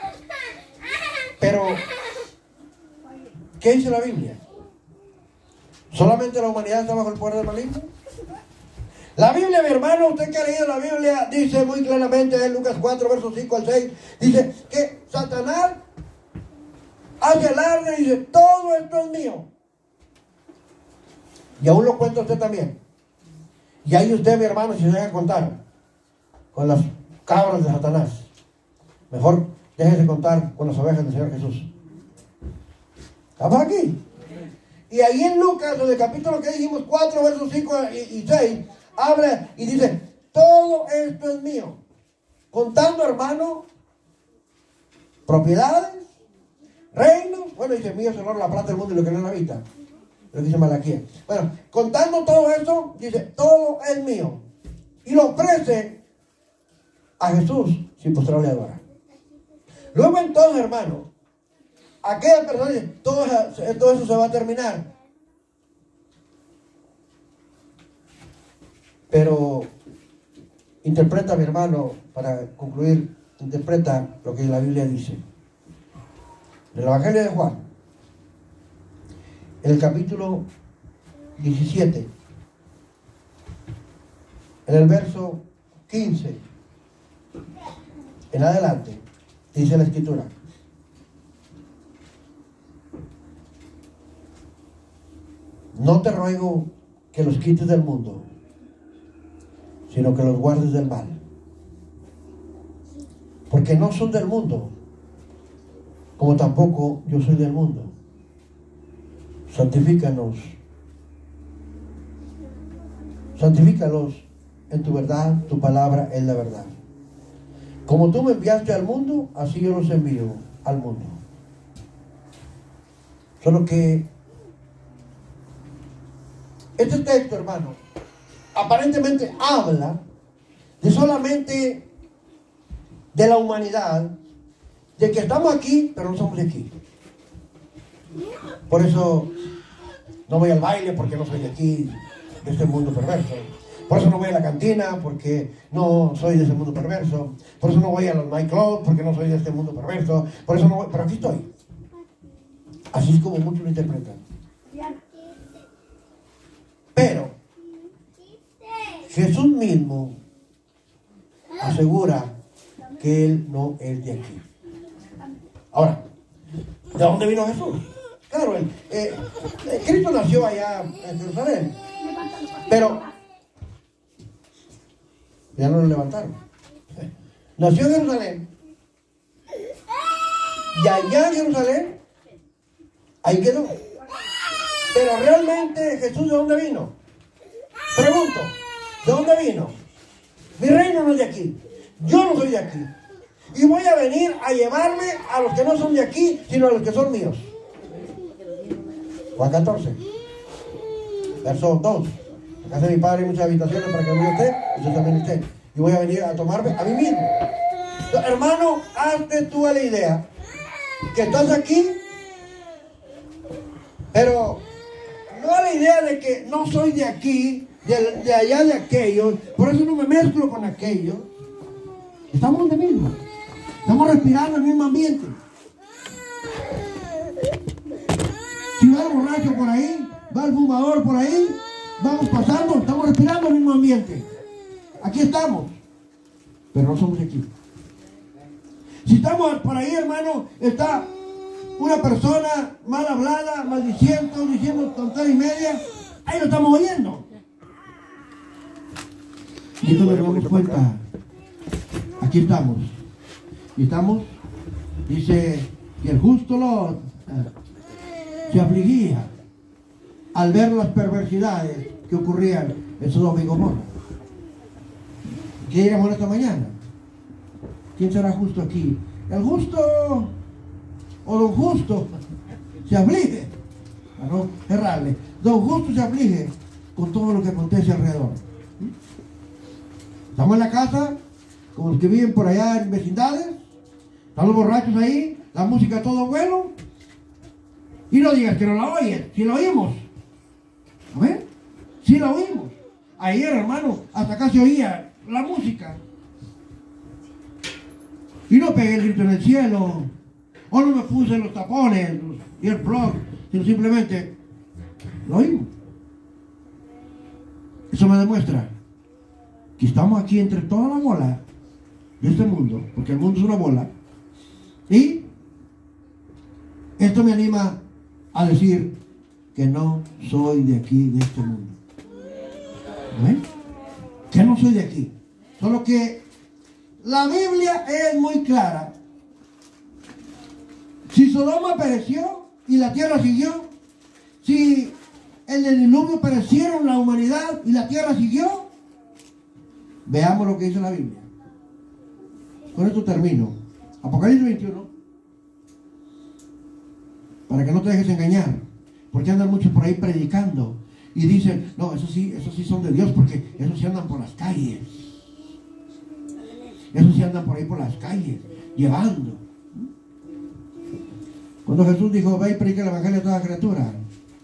Pero ¿qué dice la Biblia? ¿Solamente la humanidad está bajo el poder del maligno? La Biblia, mi hermano, usted que ha leído la Biblia, dice muy claramente en Lucas cuatro, versos cinco al seis, dice que Satanás hace alarde y dice, todo esto es mío. Y aún lo cuenta usted también. Y ahí usted, mi hermano, si se deja contar con las cabras de Satanás, mejor déjese contar con las ovejas del Señor Jesús. ¿Estamos aquí? Y ahí en Lucas, en el capítulo que dijimos, cuatro, versos cinco y seis, habla y dice, todo esto es mío. Contando, hermano, propiedades, reinos. Bueno, dice, mío es el oro, la plata del mundo y lo que no la habita. Lo dice Malaquías. Bueno, contando todo eso, dice, todo es mío. Y lo ofrece a Jesús sin postrarle a adorar. Luego entonces, hermano, aquella persona dice, todo, todo eso se va a terminar. Pero interpreta, mi hermano, para concluir, interpreta lo que la Biblia dice. En el Evangelio de Juan, en el capítulo diecisiete, en el verso quince, en adelante, dice la Escritura: no te ruego que los quites del mundo, sino que los guardes del mal. Porque no son del mundo, como tampoco yo soy del mundo. santifícanos, santifícalos en tu verdad, tu palabra es la verdad. Como tú me enviaste al mundo, así yo los envío al mundo. Solo que este texto, hermano, aparentemente habla de solamente de la humanidad, de que estamos aquí, pero no somos de aquí. Por eso no voy al baile, porque no soy de aquí, de este mundo perverso. Por eso no voy a la cantina, porque no soy de ese mundo perverso. Por eso no voy a los nightclubs, porque no soy de este mundo perverso. Por eso no voy, pero aquí estoy. Así es como muchos lo interpretan. Pero Jesús mismo asegura que Él no es de aquí. Ahora, ¿de dónde vino Jesús? Claro, eh, eh, Cristo nació allá en Jerusalén, pero ya no lo levantaron. Nació en Jerusalén, y allá en Jerusalén, ahí quedó. Pero realmente Jesús, ¿de dónde vino? Pregunto, ¿de dónde vino? Mi reino no es de aquí. Yo no soy de aquí. Y voy a venir a llevarme a los que no son de aquí, sino a los que son míos. Juan catorce, verso dos. En casa de mi padre hay muchas habitaciones para que donde yo esté, yo también esté. Y voy a venir a tomarme a mí mismo. Entonces, hermano, hazte tú a la idea que estás aquí, pero no a la idea de que no soy de aquí, de, de allá de aquellos, por eso no me mezclo con aquellos. Estamos donde mismo. Estamos respirando el mismo ambiente. Si va el borracho por ahí, va el fumador por ahí, vamos pasando, estamos respirando el mismo ambiente. Aquí estamos, pero no somos de aquí. Si estamos por ahí, hermano, está una persona mal hablada, maldiciendo, diciendo tontería y media, ahí lo estamos oyendo. Y esto nos damos cuenta. Aquí estamos. Y estamos, dice, y el justo Lot se afligía al ver las perversidades que ocurrían en Sodoma y Gomorra. ¿Qué diremos esta mañana? ¿Quién será justo aquí? El justo o don justo se aflige, para no errarle. Don justo se aflige con todo lo que acontece alrededor. Estamos en la casa, como los que viven por allá en vecindades, están los borrachos ahí, la música a todo vuelo, y no digas que no la oyes, si la oímos. ¿Amén? Si la oímos. Ayer, hermano, hasta acá se oía la música. Y no pegué el grito en el cielo, o no me puse los tapones y el plug, sino simplemente lo oímos. Eso me demuestra que estamos aquí entre toda la bola de este mundo, porque el mundo es una bola, y esto me anima a decir que no soy de aquí, de este mundo. ¿Ven? Que no soy de aquí. Solo que la Biblia es muy clara. Si Sodoma pereció y la tierra siguió, si en el diluvio perecieron la humanidad y la tierra siguió, veamos lo que dice la Biblia. Con esto termino. Apocalipsis veintiuno. Para que no te dejes engañar. Porque andan muchos por ahí predicando. Y dicen, no, esos sí, esos sí son de Dios, porque esos sí andan por las calles. Esos sí andan por ahí por las calles, llevando. Cuando Jesús dijo, ve y predica el evangelio a toda criatura.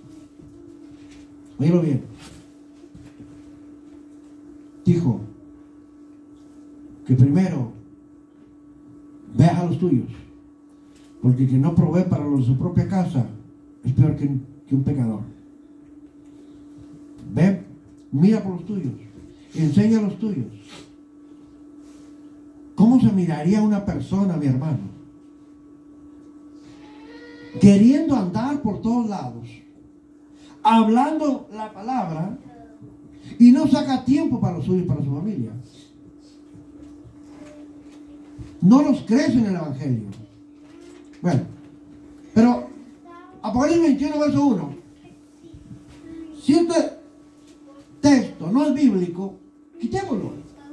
Oílo bien. Dijo que primero veas a los tuyos, porque quien no provee para los de su propia casa es peor que, que un pecador. Ve, mira por los tuyos, enseña a los tuyos. ¿Cómo se miraría una persona, mi hermano, queriendo andar por todos lados, hablando la palabra, y no saca tiempo para los suyos y para su familia? No los crece en el evangelio. Bueno, pero Apocalipsis veintiuno, verso uno. Si este texto no es bíblico, quitémoslo.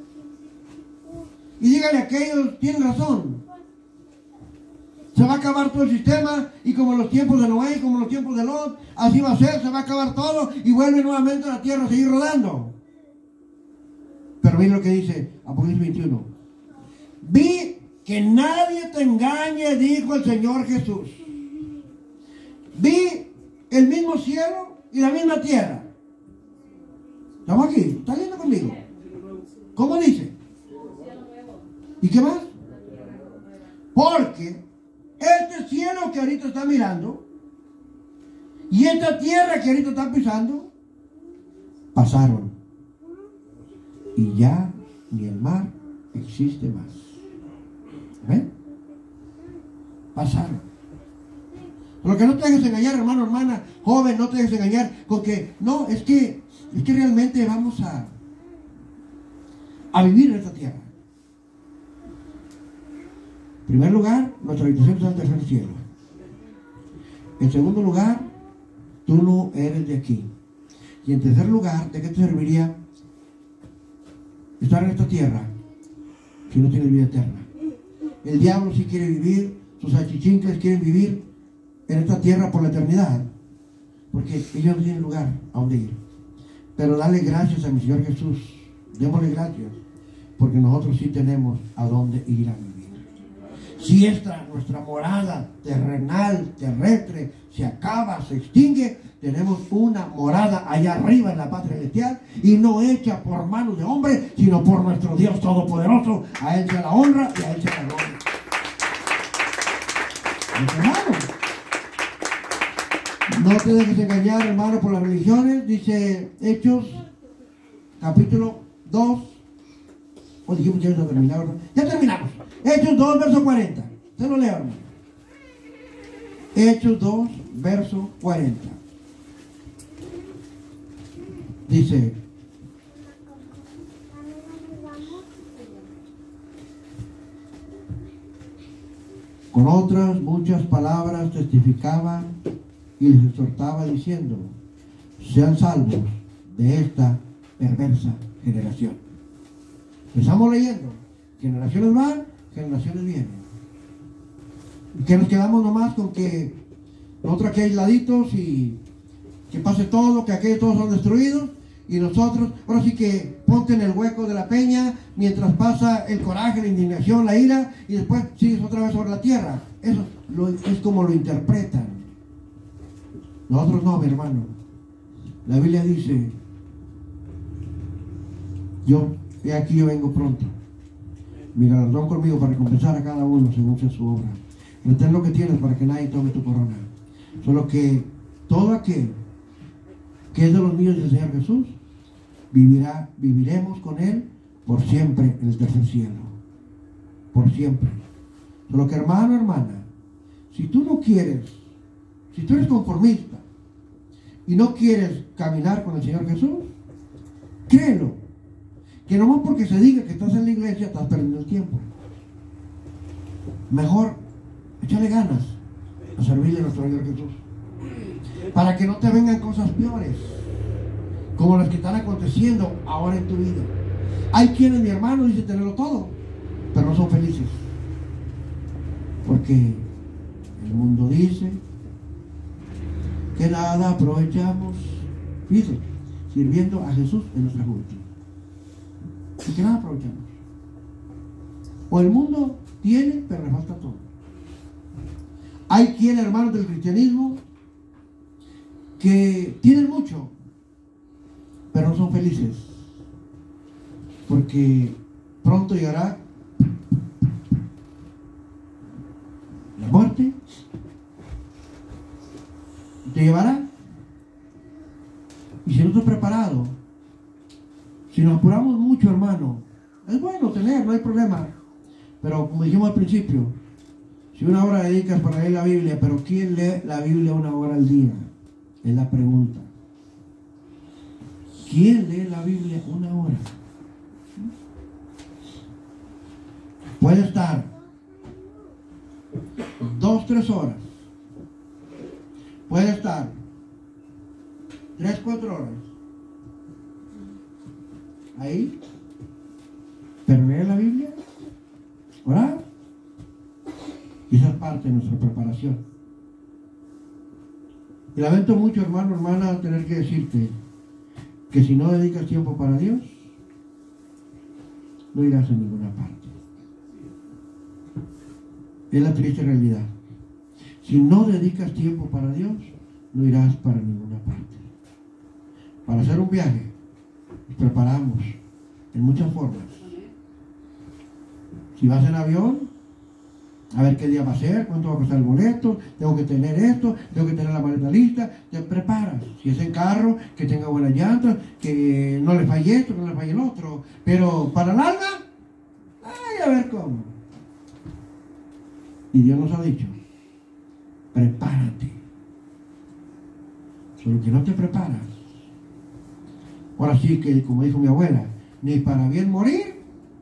Y dígale a que ellos tienen razón. Se va a acabar todo el sistema, y como en los tiempos de Noé, como en los tiempos de Lot, así va a ser, se va a acabar todo y vuelve nuevamente la tierra a seguir rodando. Pero miren lo que dice Apocalipsis veintiuno. Vi que nadie te engañe, dijo el Señor Jesús. Vi el mismo cielo y la misma tierra. ¿Estamos aquí? ¿Está leyendo conmigo? ¿Cómo dice? ¿Y qué más? Porque este cielo que ahorita está mirando y esta tierra que ahorita está pisando pasaron, y ya ni el mar existe más. ¿Ven? Pasaron. Lo que no te dejes engañar, hermano, hermana, joven, no te dejes engañar con que no, es que es que realmente vamos a a vivir en esta tierra. En primer lugar, nuestra habitación está en el tercer cielo. En segundo lugar, tú no eres de aquí. Y en tercer lugar, ¿de qué te serviría estar en esta tierra si no tienes vida eterna? El diablo sí quiere vivir, sus achichincles quieren vivir en esta tierra por la eternidad, porque ellos no tienen lugar a donde ir. Pero dale gracias a mi Señor Jesús, démosle gracias, porque nosotros sí tenemos a dónde ir a vivir. Si esta, nuestra morada terrenal, terrestre, se acaba, se extingue, tenemos una morada allá arriba en la patria celestial, y no hecha por manos de hombre, sino por nuestro Dios Todopoderoso. A Él sea la honra y a Él sea la gloria. Mis hermanos, no te dejes engañar, hermano, por las religiones. Dice Hechos, capítulo dos. O dijimos que ya no terminamos, ¿no? Ya terminamos. Hechos dos, verso cuarenta. Se lo leo, hermano. Hechos dos, verso cuarenta. Dice: con otras muchas palabras testificaba y les exhortaba diciendo: sean salvos de esta perversa generación. Estamos leyendo: generaciones van, generaciones vienen. Y que nos quedamos nomás con que nosotros aquí aisladitos y que pase todo, que aquellos todos son destruidos, y nosotros, ahora sí que ponte en el hueco de la peña mientras pasa el coraje, la indignación, la ira, y después sigues otra vez sobre la tierra. Eso lo, es como lo interpretan. Nosotros no, mi hermano. La Biblia dice: yo, he aquí yo vengo pronto. Mi galardón conmigo para recompensar a cada uno según sea su obra. Retén lo que tienes para que nadie tome tu corona. Solo que todo aquel que es de los míos del Señor Jesús, vivirá, viviremos con Él por siempre en el tercer cielo. Por siempre. Solo que, hermano, hermana, si tú no quieres, si tú eres conformista y no quieres caminar con el Señor Jesús, créelo, que nomás porque se diga que estás en la iglesia estás perdiendo el tiempo. Mejor échale ganas a servirle a nuestro Señor Jesús, para que no te vengan cosas peores como las que están aconteciendo ahora en tu vida. Hay quienes, mi hermano, dicen tenerlo todo, pero no son felices, porque el mundo dice que nada aprovechamos, dice, sirviendo a Jesús en nuestra juventud, y que nada aprovechamos. O el mundo tiene, pero le falta todo. Hay quienes, hermanos del cristianismo, que tienen mucho, pero no son felices, porque pronto llegará la muerte y te llevará. Y si no estás preparado, si nos apuramos mucho, hermano, es bueno tener, no hay problema, pero como dijimos al principio, si una hora dedicas para leer la Biblia, pero ¿quién lee la Biblia una hora al día? Es la pregunta. ¿Quién lee la Biblia una hora? Puede estar dos, tres horas. Puede estar tres, cuatro horas. Ahí. Pero leer la Biblia, orar, y esa es parte de nuestra preparación. Y lamento mucho, hermano, hermana, tener que decirte que si no dedicas tiempo para Dios, no irás a ninguna parte. Es la triste realidad. Si no dedicas tiempo para Dios, no irás para ninguna parte. Para hacer un viaje, nos preparamos en muchas formas. Si vas en avión, a ver qué día va a ser, cuánto va a costar el boleto, tengo que tener esto, tengo que tener la maleta lista, te preparas. Si es en carro, que tenga buenas llantas, que no le falle esto, no le falle el otro. Pero para el alma, ay, a ver cómo. Y Dios nos ha dicho, prepárate. Solo que no te preparas. Ahora sí que, como dijo mi abuela, ni para bien morir,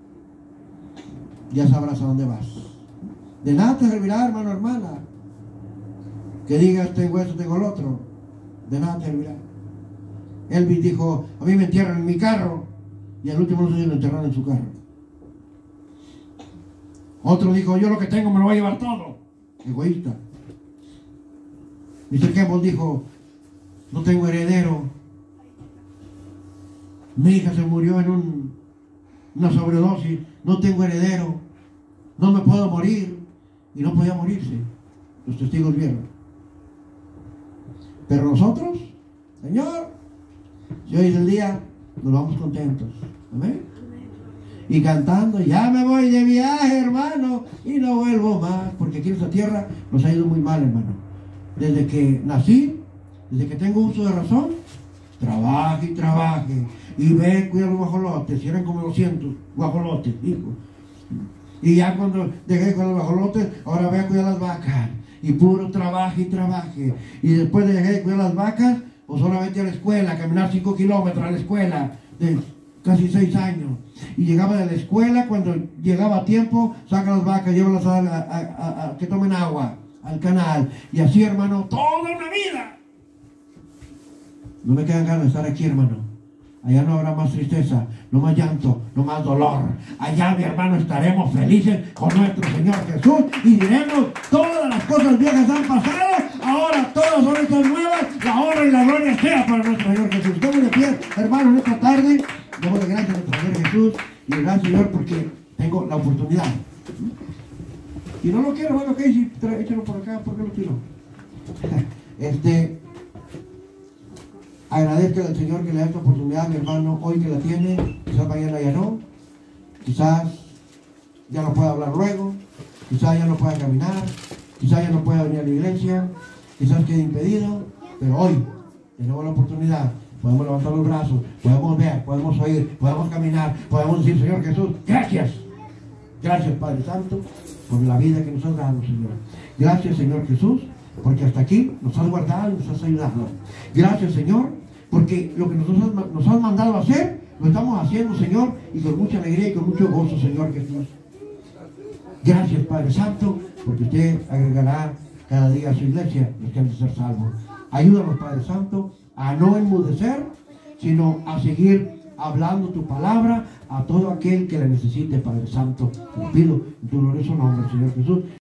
ya sabrás a dónde vas. De nada te servirá, hermano, hermana, que digas tengo esto, tengo el otro. De nada te servirá. Elvis dijo, a mí me entierran en mi carro, y al último no se lo enterraron en su carro. Otro dijo, yo lo que tengo me lo voy a llevar todo. Egoísta. mister Campbell dijo, no tengo heredero. Mi hija se murió en un, una sobredosis. No tengo heredero. No me puedo morir. Y no podía morirse. Los testigos vieron. Pero nosotros, Señor, si hoy es el día, nos vamos contentos. Amén. Y cantando, ya me voy de viaje, hermano, y no vuelvo más. Porque aquí en esta tierra nos ha ido muy mal, hermano. Desde que nací, desde que tengo uso de razón, trabaje y trabaje. Y ve, cuida los guajolotes. Si eran como doscientos guajolotes, hijo. Y ya cuando dejé con los guajolotes, ahora voy a cuidar las vacas. Y puro trabaje y trabaje. Y después de dejar de cuidar las vacas, pues solamente a la escuela, a caminar cinco kilómetros a la escuela, de casi seis años. Y llegaba de la escuela, cuando llegaba a tiempo, saca las vacas, llévalas a, a, a, a, a que tomen agua, al canal. Y así, hermano, toda una vida. No me quedan ganas de estar aquí, hermano. Allá no habrá más tristeza, no más llanto, no más dolor. Allá, mi hermano, estaremos felices con nuestro Señor Jesús y diremos, todas las cosas viejas han pasado, ahora todas son estas nuevas, la honra y la gloria sea para nuestro Señor Jesús. Estamos de pie, hermanos, en esta tarde. Damos de gracias a nuestro Señor Jesús y gracias, Señor, porque tengo la oportunidad. Y no lo quiero, hermano, ok, si échalo por acá, ¿por qué lo tiro? Este... Agradezco al Señor que le da esta oportunidad, mi hermano, hoy que la tiene, quizás mañana ya no, quizás ya no pueda hablar luego, quizás ya no pueda caminar, quizás ya no pueda venir a la iglesia, quizás quede impedido, pero hoy tenemos la oportunidad, podemos levantar los brazos, podemos ver, podemos oír, podemos caminar, podemos decir, Señor Jesús, gracias, gracias Padre Santo, por la vida que nos has dado, Señor. Gracias, Señor Jesús, porque hasta aquí nos has guardado y nos has ayudado. Gracias, Señor, porque lo que nosotros nos has mandado a hacer, lo estamos haciendo, Señor, y con mucha alegría y con mucho gozo, Señor Jesús. Gracias, Padre Santo, porque usted agregará cada día a su iglesia los que han de ser salvos. Ayúdanos, Padre Santo, a no enmudecer, sino a seguir hablando tu palabra a todo aquel que la necesite, Padre Santo. Te lo pido en tu glorioso nombre, Señor Jesús.